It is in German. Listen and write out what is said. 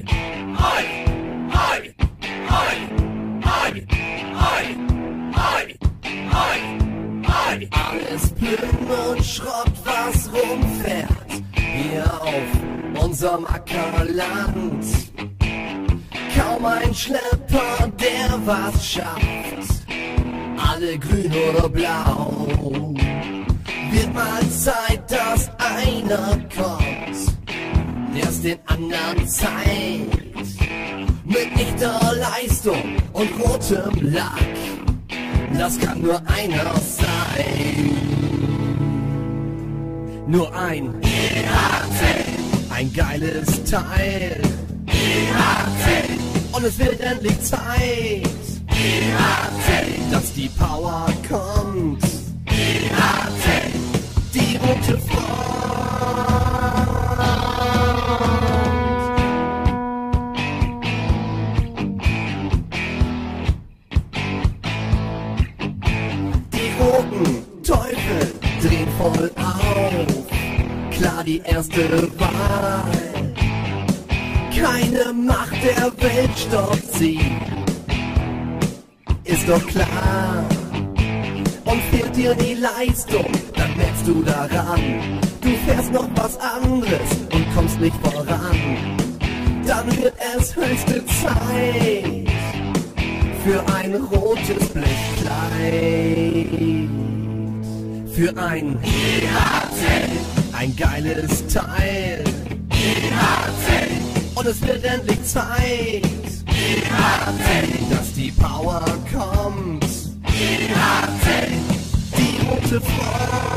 Alles Plündern und Schrott, was rumfährt, hier auf unserem Ackerland. Kaum ein Schlepper, der was schafft, alle grün oder blau. Wird mal Zeit, dass einer kommt, der's den anderen zeigt, mit echter Leistung und rotem Lack. Das kann nur einer sein. Nur ein EHT, ein geiles Teil. EHT, und es wird endlich Zeit. EHT, dass die Power kommt. EHT, die rote Front. Teufel drehen voll auf, klar die erste Wahl. Keine Macht der Welt stoppt sie, ist doch klar. Und fehlt dir die Leistung, dann merkst du daran, du fährst noch was anderes und kommst nicht voran. Dann wird es höchste Zeit für ein rotes Blechkleid. Für ein EHT, ein geiles Teil. EHT, und es wird endlich Zeit. EHT, dass die Power kommt. EHT, die rote Front.